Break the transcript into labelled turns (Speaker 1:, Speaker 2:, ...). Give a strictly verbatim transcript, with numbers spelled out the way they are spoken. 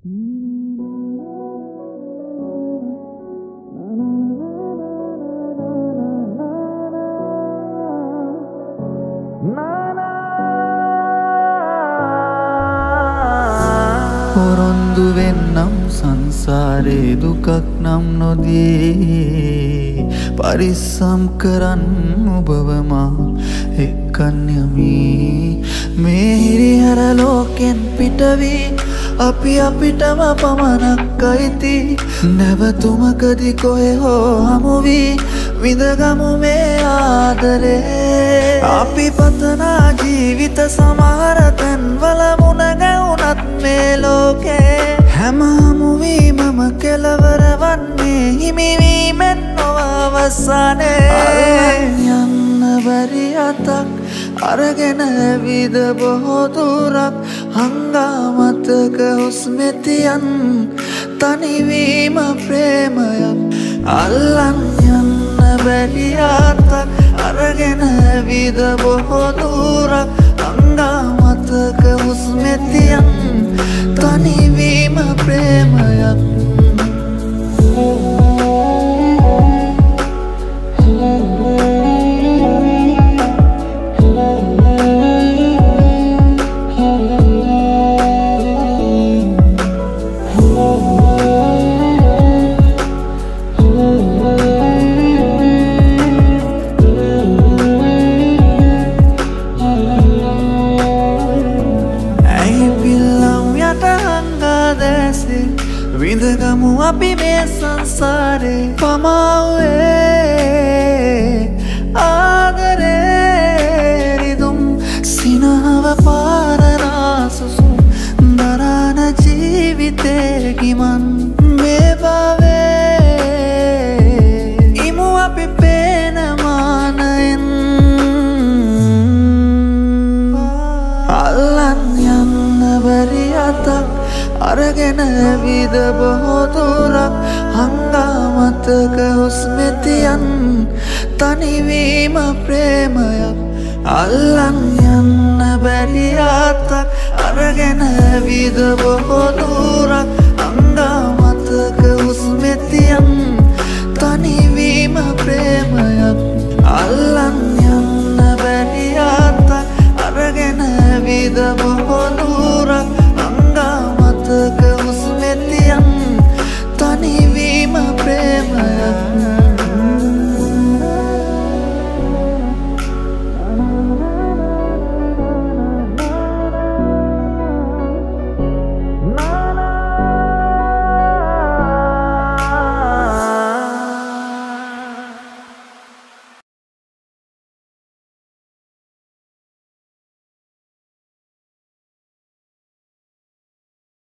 Speaker 1: පොරොන්දු වෙන්නම් සංසාරේ දුකක් නම් නොදී පරිස්සම් කරන්න ඔබව මා එක්කන් යමි මේ හිරිහැර ලෝකෙන් පිටවී අපි අපිටම පමණක් අයිති නැවතුමකදී කොහේ හෝ හමු වී විඳගමු මේ ආදරේ අපි පතනා ජීවිත සමහර තැන්වල මුණ ගැවුනත් මේ ලෝකේ හැම හමුවීමම කෙලවර වන්නේ හිමිවීමෙන් නොව අවසානයේ යන්න බැරි අතක් අරගෙන ඇවිද බොහෝ දුරක් හංගාමතක හුස්මෙතියන් තනිවීම ප්‍රේමයක් අල්ලන් යන්න බැරි අතක් අරගෙන ඇවිද බොහෝ දුරක් හංගාමතක හුස්මෙතියන් තනිවීම ප්‍රේමයක් විඳගමු අපි මේ සංසාරේ පමාවේ ආදරේ රිදුම් සිනහව පාරනාසුසුම් දරාන ජීවිතේ ගිමන් මේ භවයේ ඉමු අපි පේන මානයෙන් අල්ලන් යන්න බැරි අතක් අරගෙන ඇවිද බොහෝ දුරක් හංගාමතක හුස්මෙතියන් තනිවීම ප්‍රේමයක් අල්ලන් යන්න බැරි අතක් අරගෙන ඇවිද බොහෝ දුරක්